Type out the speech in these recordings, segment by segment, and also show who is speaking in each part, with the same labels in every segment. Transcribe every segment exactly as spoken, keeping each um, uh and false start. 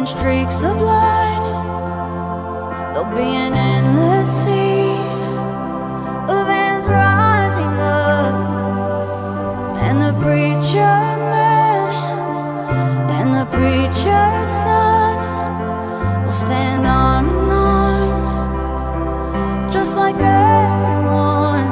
Speaker 1: in streaks of blood. There'll be an endless sea of hands rising up, and the preacher man and the preacher's son will stand arm in arm, just like everyone.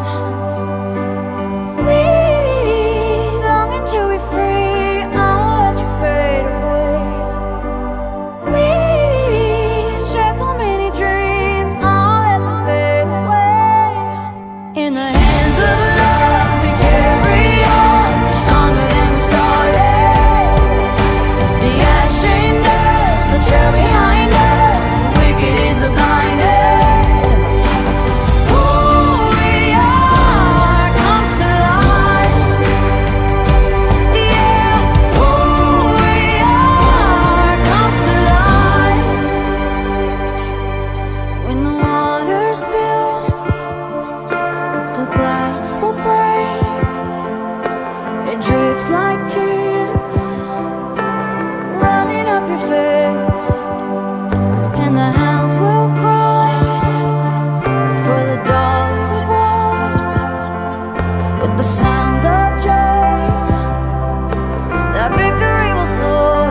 Speaker 1: We longing to be free, I won't let you fade away. We shared so many dreams, I'll let them fade away. In the hands of love we carry on, stronger than we started. The ash shamed us, the trail behind us, wicked is the blinded. Who we are comes to life. Yeah, who we are comes to life. When the water spills, the glass will break. It drips like tears running up your face, and the hounds will cry for the dogs of war with the sounds of joy. That victory will soar.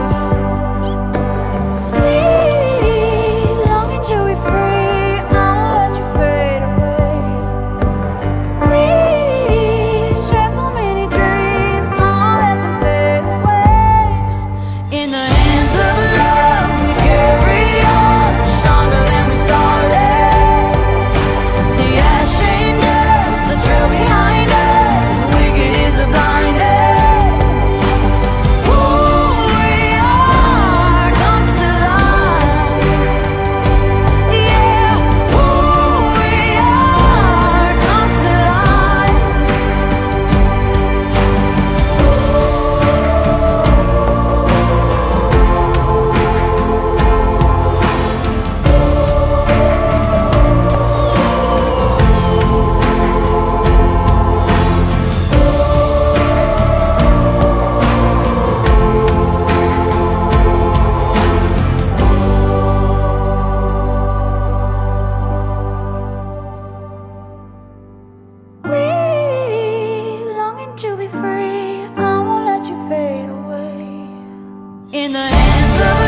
Speaker 1: We longing to be free, I won't let you fade away. We shared so many dreams, I'll let them fade away. In the hands of love we carry on, stronger than we started. The ash shamed us, the trail behind us, wicked is the blinded. Who we are comes to life. Yeah, who we are comes to life. We longing to be free, I won't let you fade away. In the hands of